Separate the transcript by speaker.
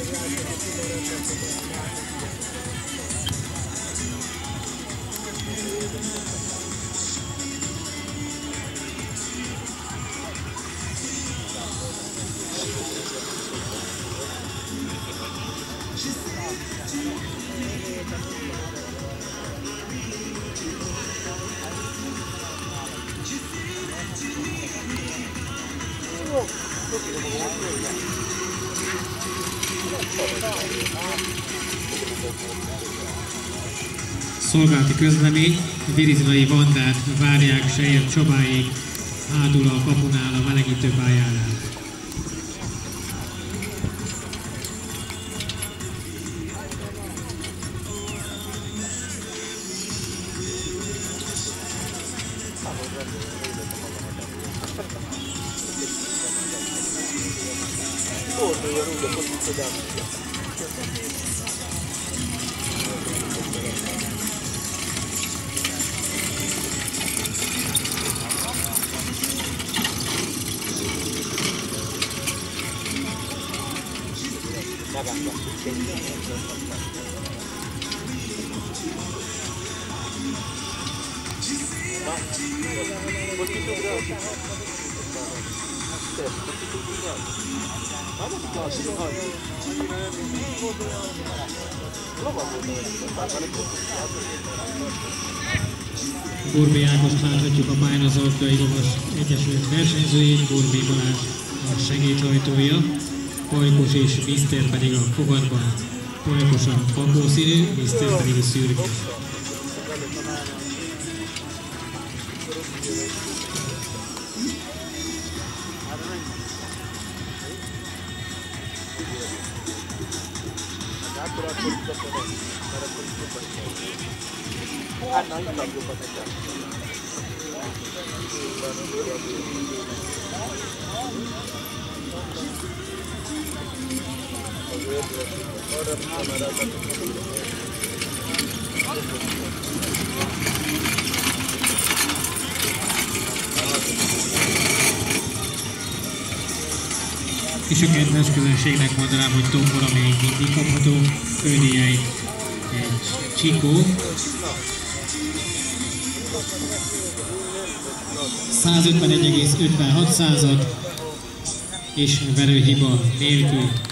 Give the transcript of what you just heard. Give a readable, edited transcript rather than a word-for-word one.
Speaker 1: Szolgálati közlemény, Virizinai Vandát várják Sejer Csabáig hátul a kapunál a melegítőpályánál. Burbi Ágost láthatjuk a pályán az Alkai Lovas Egyesület versenyzőjét, Burbi Balázs a segédhajtója, Pajkos és Mr. pedig a fogadban, Pajkos a pakószínű, Mr. pedig a szürke. És a kedves közönségnek mondanám, hogy tombora még mindig kapható, fődíjait egy Csikó, 151,56 és verőhiba nélkül.